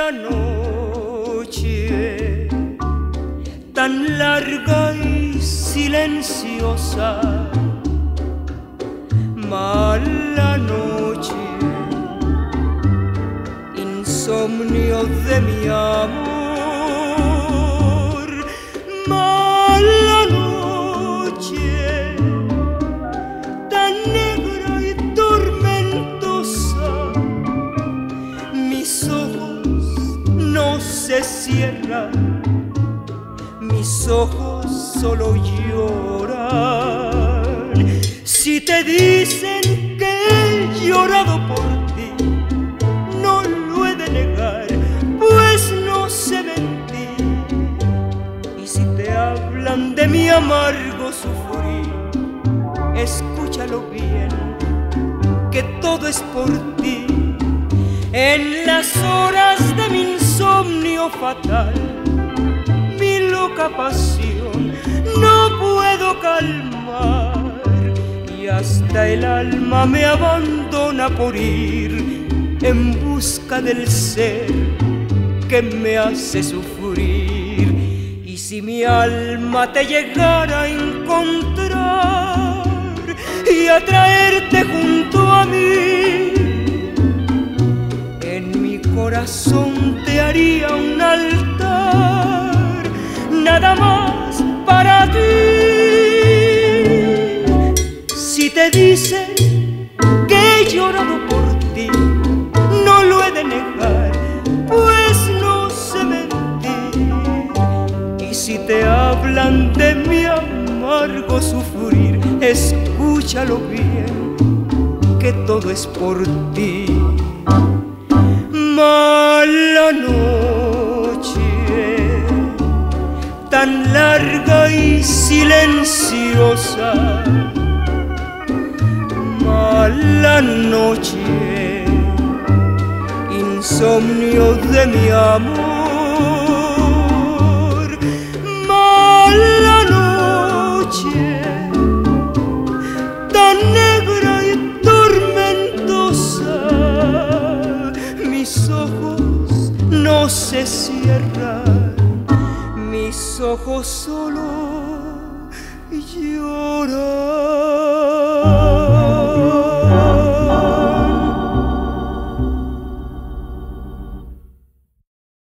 Mala noche, tan larga y silenciosa. Mala noche, insomnio de mi amor. Mala noche, tan negra y tormentosa. Mis ojos no se cierran, mis ojos solo lloran. Si te dicen que he llorado por ti, no lo he de negar, pues no sé mentir. Y si te hablan de mi amargo sufrir, escúchalo bien, que todo es por ti. En las horas de mi insomnio fatal, mi loca pasión no puedo calmar, y hasta el alma me abandona por ir en busca del ser que me hace sufrir. Y si mi alma te llegara a encontrar y a traerte junto a mí, en mi corazón te haría un altar, nada más para ti. Si te dicen que he llorado por ti, no lo he de negar, pues no sé mentir. Y si te hablan de mi amargo sufrir, escúchalo bien, que todo es por ti. Mala noche, tan larga y silenciosa. Mala noche, insomnio de mi amor. Mala noche, tan negra y tormentosa. Mis ojos no se cierran, mis ojos solo lloran.